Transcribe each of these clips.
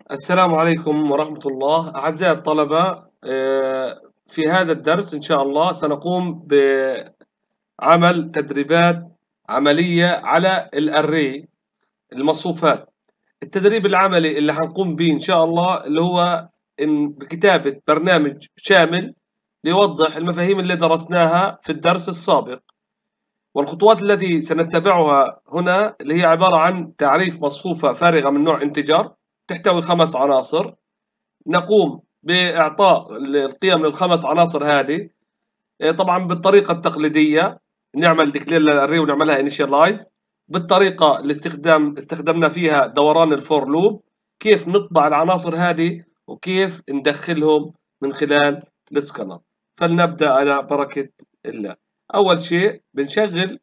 السلام عليكم ورحمة الله أعزائي الطلبة. في هذا الدرس إن شاء الله سنقوم بعمل تدريبات عملية على الأري المصفوفات. التدريب العملي اللي هنقوم به إن شاء الله اللي هو بكتابة برنامج شامل ليوضح المفاهيم اللي درسناها في الدرس السابق، والخطوات التي سنتبعها هنا اللي هي عبارة عن تعريف مصفوفة فارغة من نوع انتجر تحتوي 5 عناصر. نقوم بإعطاء القيم للخمس عناصر هذه طبعا بالطريقة التقليدية، نعمل ديكلير للأري ونعملها initialize بالطريقة اللي استخدمنا فيها دوران الفور لوب. كيف نطبع العناصر هذه وكيف ندخلهم من خلال السكانر. فلنبدأ على بركة الله. أول شيء بنشغل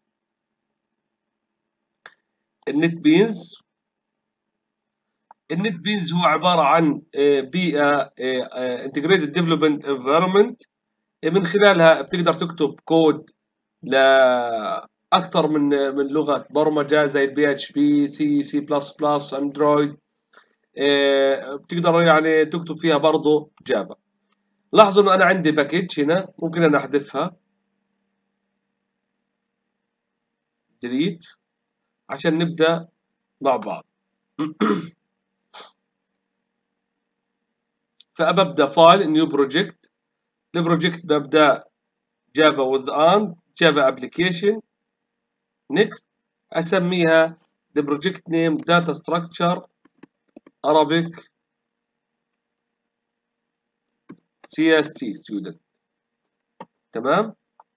النت بينز. النت بينز هو عبارة عن بيئة integrated development environment، من خلالها بتقدر تكتب كود لأكثر من لغة برمجة زي البي اتش بي، سي بلس بلس، اندرويد. بتقدر يعني تكتب فيها برضه جافا. لاحظوا انه انا عندي باكج هنا، ممكن انا احذفها ديليت عشان نبدأ مع بعض. فأبدأ فايل نيو بروجكت. البروجكت ببدأ جافا وذ اند جافا ابلكيشن. نيكست اسميها البروجكت نيم داتا ستراكشر Arabic CST student. تمام.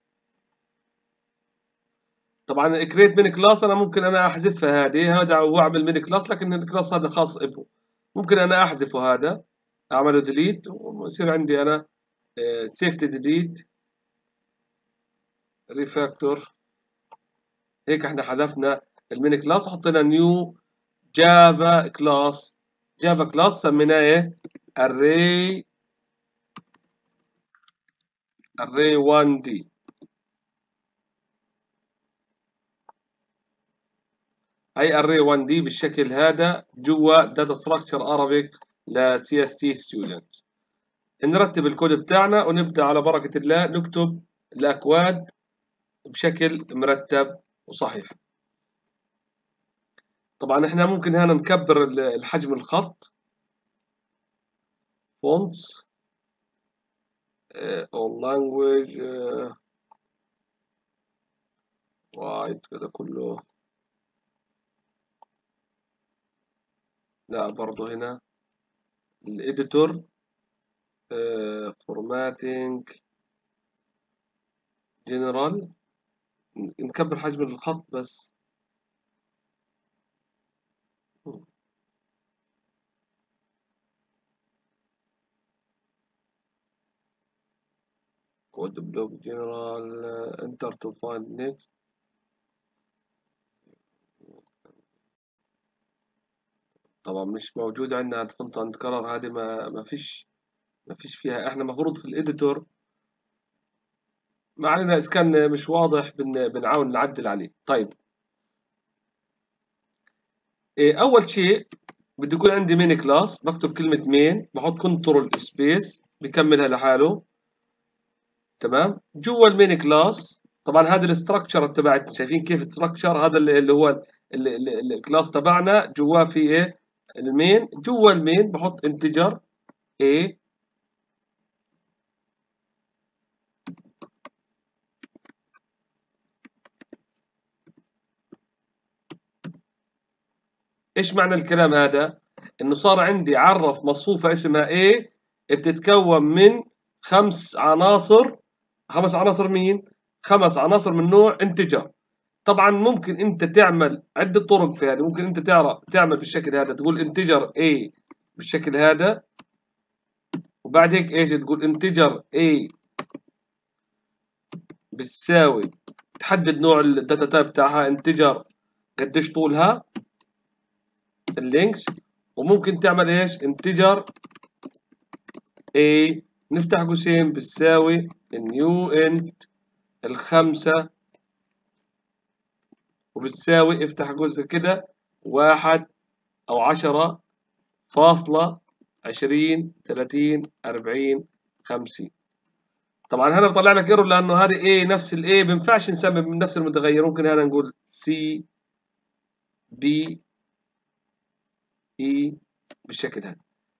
طبعا كريت ميني كلاس انا ممكن انا احذفها هذه، هذا هو اعمل ميني كلاس، لكن الكلاس هذا خاص به، ممكن انا احذفه هذا، اعمله ديليت ويصير عندي انا سيفتي ديليت ريفاكتور. هيك احنا حذفنا الميني كلاس وحطينا نيو جافا كلاس. جافا كلاس سميناه ايه؟ array 1D. هي array 1D بالشكل هذا جوا داتا ستراكشر Arabic ل CST student. نرتب الكود بتاعنا ونبدأ على بركة الله نكتب الأكواد بشكل مرتب وصحيح. طبعا احنا ممكن هنا نكبر الحجم الخط fonts all language وايد كده كله. لا برضه هنا الإديتور فورماتنج جنرال نكبر حجم الخط بس. كود بلوك جنرال انتر تو فايند نيكست. طبعا مش موجود عندنا الفونت اند كلر، هذه ما فيش فيها. احنا المفروض في الاديتور، ما علينا اذا كان مش واضح بنحاول نعدل عليه. طيب اول شيء بدي يكون عندي مين كلاس، بكتب كلمة مين، بحط كنترول سبيس بكملها لحاله. تمام. جوا المين كلاس طبعا هذا الاستراكشر تبعتنا، شايفين كيف الاستراكشر هذا اللي هو الكلاس تبعنا جواه في ايه؟ المين. جوا المين بحط انتجر A. ايش معنى الكلام هذا؟ انه صار عندي عرف مصفوفة اسمها A بتتكون من 5 عناصر. 5 عناصر مين؟ 5 عناصر من نوع انتجر. طبعا ممكن انت تعمل عدة طرق في هذا، ممكن انت تعمل بالشكل هذا، تقول انتجر A بالشكل هذا، وبعد هيك ايش تقول انتجر A بتساوي، تحدد نوع الداتا تايب بتاعها انتجر قديش طولها اللينكس. وممكن تعمل ايش؟ انتجر A نفتح قوسين بتساوي نيو انت الخمسة، وبتساوي افتح قوس كده 1 أو 10 فاصلة 20 30 40 50. طبعا هنا بطلع لك ايرور لانه هذه A نفس ال A، ما بينفعش نسمي من نفس المتغير. ممكن هنا نقول C B E بالشكل هذا.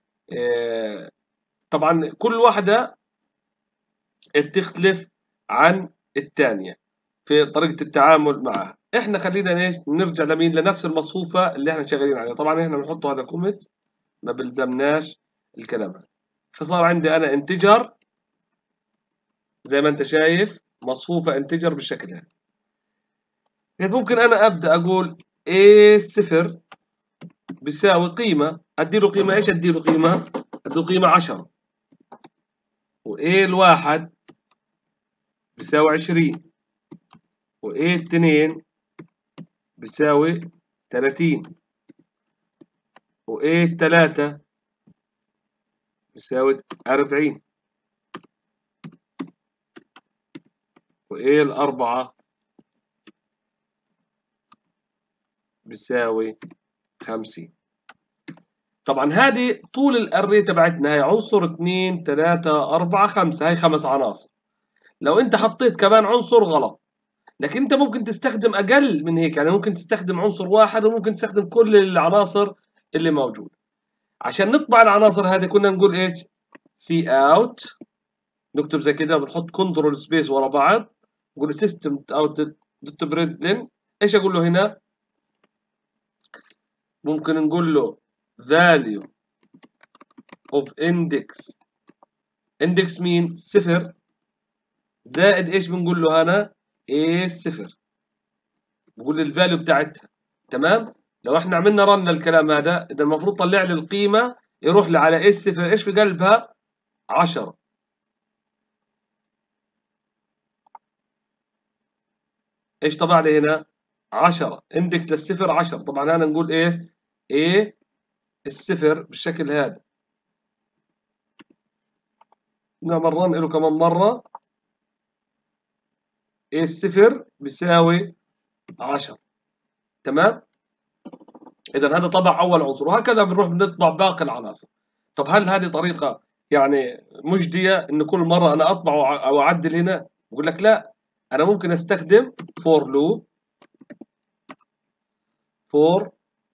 طبعا كل واحدة بتختلف عن الثانية في طريقة التعامل معها. احنا خلينا ايش نرجع لمين، لنفس المصفوفة اللي احنا شغالين عليها. طبعا احنا بنحط هذا كومنت، ما بلزمناش الكلام هذا. فصار عندي انا انتجر زي ما انت شايف، مصفوفة انتجر بالشكل هذا. ممكن انا ابدا اقول A صفر بيساوي قيمة، ادي له قيمة ايش؟ ادي له قيمة 10. و A الواحد بيساوي 20. و A التنين بيساوي 30. و A التلاتة بيساوي 40. و A الأربعة بيساوي 50. طبعا هذه طول الأري تبعتنا، هي عنصر 2 3 4 5، هي 5 عناصر. لو أنت حطيت كمان عنصر غلط، لكن أنت ممكن تستخدم أقل من هيك، يعني ممكن تستخدم عنصر واحد وممكن تستخدم كل العناصر اللي موجودة. عشان نطبع العناصر هذه كنا نقول إيش؟ سي أوت، نكتب زي كده، بنحط كنترول سبيس ورا بعض، نقول سيستم أوت دوت برنتلن. إيش أقول له هنا؟ ممكن نقول له value of index. index مين؟ صفر، زائد ايش بنقول له هنا؟ ايه صفر. بقول الفاليو بتاعتها. تمام؟ لو احنا عملنا رن الكلام هذا، اذا المفروض طلع لي القيمه، يروح لي على ايه صفر، ايش في قلبها؟ 10. ايش طبع لي هنا؟ 10. اندكس للصفر 10. طبعا هنا نقول ايش؟ ايه الصفر بالشكل هذا. نعمل رن له كمان مره. ايه الصفر بيساوي 10. تمام؟ اذا هذا طبع اول عنصر، وهكذا بنروح بنطبع باقي العناصر. طب هل هذه طريقه يعني مجديه ان كل مره انا اطبع او اعدل هنا؟ بقول لك لا، انا ممكن استخدم فور لوب. فور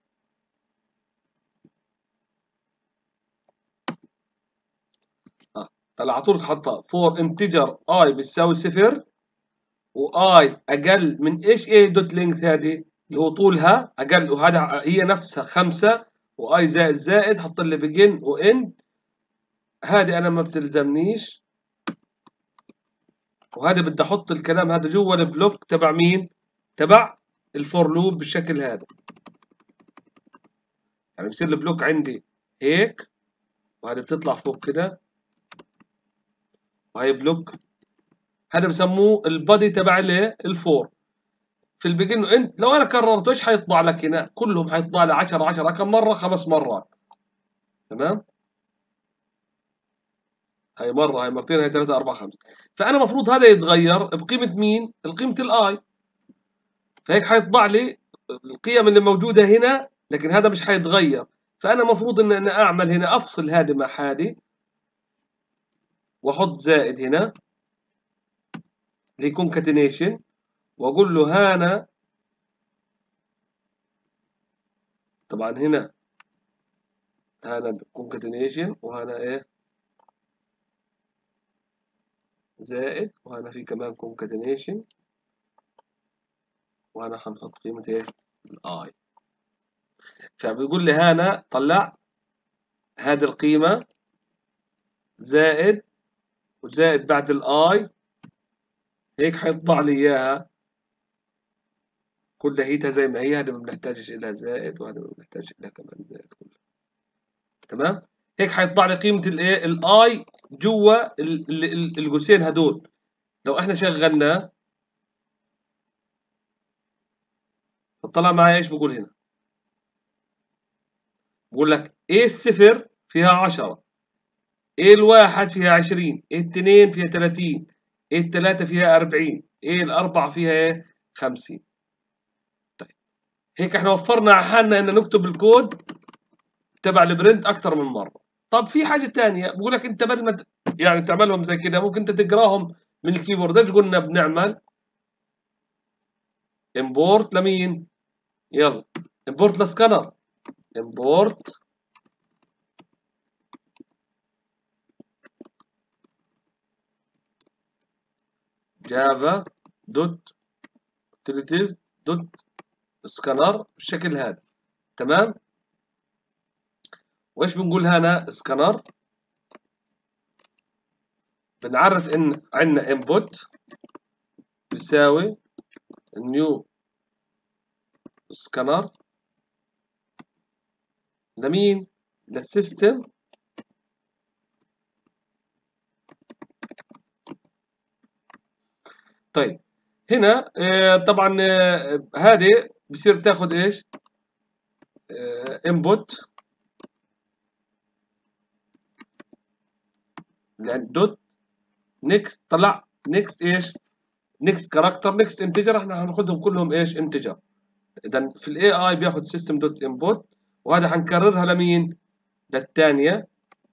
طلع على طول حطها فور انتجر اي بيساوي صفر، واي اقل من ايش؟ ايه دوت لينث هذه اللي هو طولها اقل، وهذا هي نفسها 5، واي زائد زائد حط لي بيجن واند. هذه انا ما بتلزمنيش، وهذا بدي احط الكلام هذا جوا البلوك تبع مين؟ تبع الفور لوب بالشكل هذا. يعني بصير البلوك عندي هيك، وهذه بتطلع فوق كده، وهي بلوك. هذا بسموه البادي تبع الفور. في البيجن انت لو انا كررته ايش حيطبع لك هنا؟ كلهم حيطبع لي 10 10 كم مره؟ 5 مرات. تمام؟ هاي مره، هاي مرتين، هاي 3 4 5. فانا المفروض هذا يتغير بقيمه مين؟ بقيمه الاي. فهيك حيطبع لي القيم اللي موجوده هنا، لكن هذا مش حيتغير. فانا المفروض ان انا اعمل هنا افصل هذه مع هذه، واحط زائد هنا اللي يكون كاتينيشن، واقول له هنا. طبعا هنا كونكاتينيشن، وهنا ايه؟ زائد، وهنا في كمان كونكاتينيشن، وهنا هنحط قيمة ايه؟ الاي. فبيقول لي هنا طلع هذه القيمة زائد، وزائد بعد الاي، هيك حيطبع لي اياها كلها هيتها زي ما هي. هذا ما بنحتاجش لها زائد، وهذا ما بنحتاجش لها كمان زائد كلها. تمام؟ هيك حيطبع لي قيمة الايه؟ الاي جوا القوسين هدول. لو احنا شغلناه فطلع معايا ايش بقول هنا؟ بقول لك ايه الصفر فيها 10، ايه الواحد فيها 20، ايه التنين فيها 30، ايه التلاتة فيها 40، ايه الأربعة فيها ايه؟ 50. طيب هيك احنا وفرنا على حالنا ان نكتب الكود تبع البرنت اكثر من مره. طب في حاجه ثانيه بقول لك انت بدل ما يعني تعملهم زي كده ممكن انت تقراهم من الكيبورد. ايش قلنا بنعمل؟ امبورت لمين؟ يلا امبورت لسكانر. امبورت جافا دوت utilities دوت سكانر بالشكل هذا. تمام. وايش بنقول هنا سكانر؟ بنعرف ان عندنا input بيساوي new سكانر لمين؟ للسيستم. طيب هنا طبعا هذه بصير تاخذ ايش؟ input يعني دوت نيكست طلع نيكست ايش؟ نيكست كاركتر نيكست انتجر. احنا هناخذهم كلهم ايش؟ انتجر. اذا في الاي اي بياخذ سيستم دوت انبوت، وهذا حنكررها لمين؟ للثانيه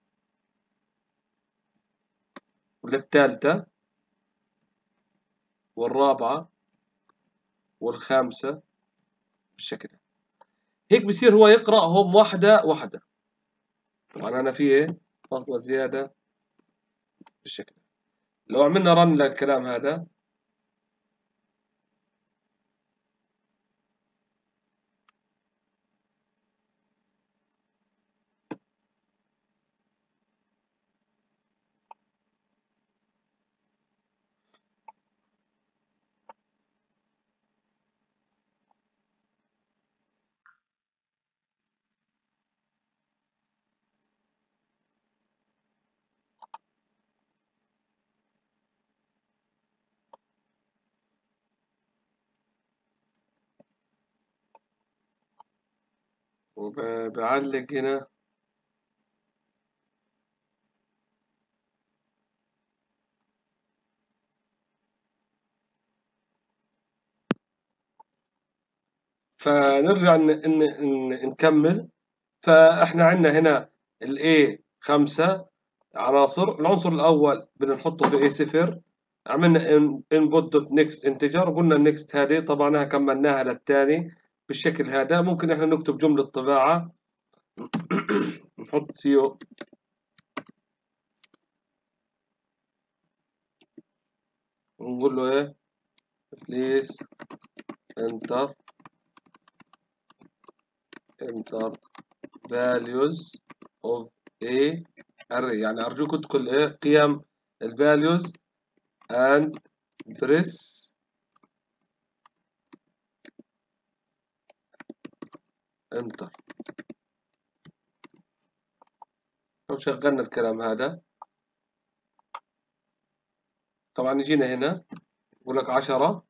وللثالثه والرابعه والخامسه بالشكل هيك. بصير هو يقراهم واحده واحده. طبعا انا في ايه؟ فاصله زياده بالشكل. لو عملنا رن للكلام هذا وبعلق هنا. فنرجع نكمل. فاحنا عندنا هنا الاي 5 عناصر. العنصر الاول بدنا نحطه في اي 0. عملنا input دوت نيكست انتجر. قلنا النكست هذه طبعا كملناها للثاني بالشكل هذا. ممكن احنا نكتب جملة طباعة نحط سيو ونقول له ايه بليز انتر values of a array. يعني ارجوك ادخل ايه قيم الفاليوز and press enter. لو شغلنا الكلام هذا طبعا يجينا هنا يقول لك 10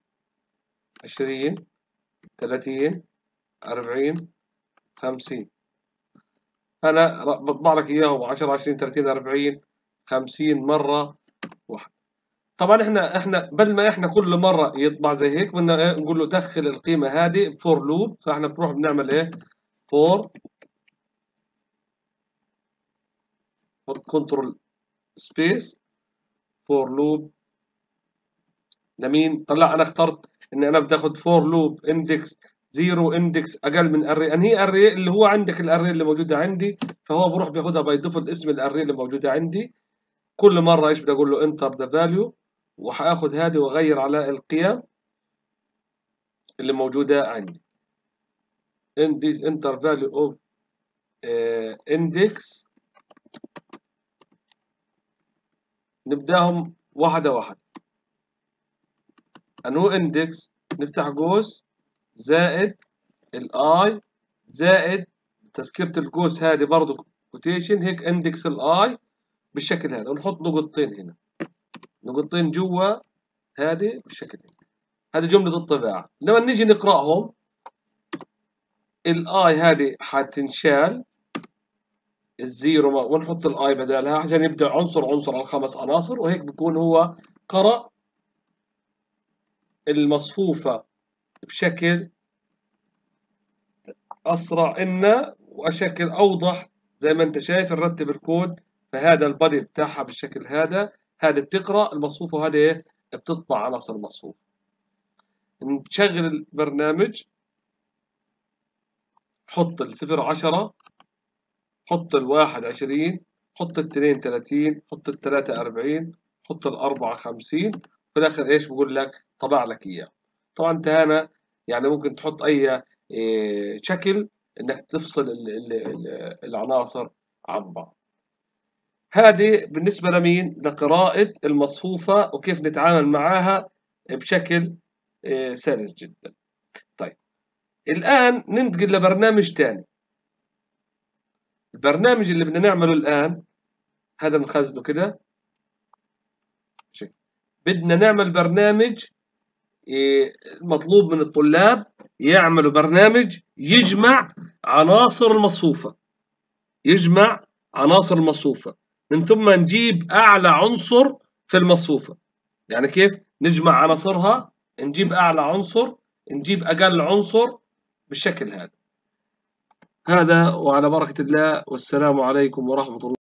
20 30 40 50. انا بطبع لك اياهم 10 20 30 40 50 مره واحده. طبعا احنا بدل ما احنا كل مره يطبع زي هيك بدنا إيه؟ نقول له دخل القيمه هذه فور لوب. فاحنا بنروح بنعمل ايه؟ فور كنترول سبيس فور لوب لمين؟ طلع انا اخترت ان انا بدي اخذ فور لوب اندكس 0 اندكس اقل من اري ان هي اري اللي هو عندك الاري اللي موجوده عندي. فهو بروح بياخذها باي ديفولت اسم الاري اللي موجوده عندي. كل مره ايش بدي اقول له انتر ذا فاليو وحاخذ هذه واغير على القيم اللي موجوده عندي. in this enter value of index. نبداهم واحده واحده. انو اندكس نفتح قوس زائد الاي زائد تذكرة القوس هذه برضو كوتيشن هيك اندكس الاي بالشكل هذا. ونحط نقطتين هنا نقطتين جوا هذه بالشكل هذا. هذه جملة الطباعة. لما نيجي نقرأهم الاي هذه حتنشال الزيرو ونحط الاي بدلها عشان يبدأ عنصر عنصر على الخمس عناصر. وهيك بيكون هو قرأ المصفوفة بشكل أسرع إنا وأشكل أوضح زي ما أنت شايف نرتب الكود. فهذا البادي بتاعها بالشكل هذا، هذه بتقرأ المصفوفة وهذه إيه بتطبع عناصر المصفوفة. نشغل البرنامج، حط الصفر 10، حط الواحد 20، حط الاثنين 30، حط الثلاثة 40، حط الأربعة 50. في الآخر إيش بقول لك؟ طبع لك إياه. طبعا أنت هنا يعني ممكن تحط أي شكل إنك تفصل العناصر عن بعض. هذه بالنسبة لمين؟ لقراءة المصفوفة وكيف نتعامل معاها بشكل سلس جدا. طيب الآن ننتقل لبرنامج تاني. البرنامج اللي بدنا نعمله الآن هذا نخزنه كده. بدنا نعمل برنامج مطلوب من الطلاب يعملوا برنامج يجمع عناصر المصفوفة، يجمع عناصر المصفوفة من ثم نجيب أعلى عنصر في المصفوفة. يعني كيف نجمع عناصرها، نجيب أعلى عنصر، نجيب أقل عنصر بالشكل هذا. هذا وعلى بركة الله، والسلام عليكم ورحمة الله.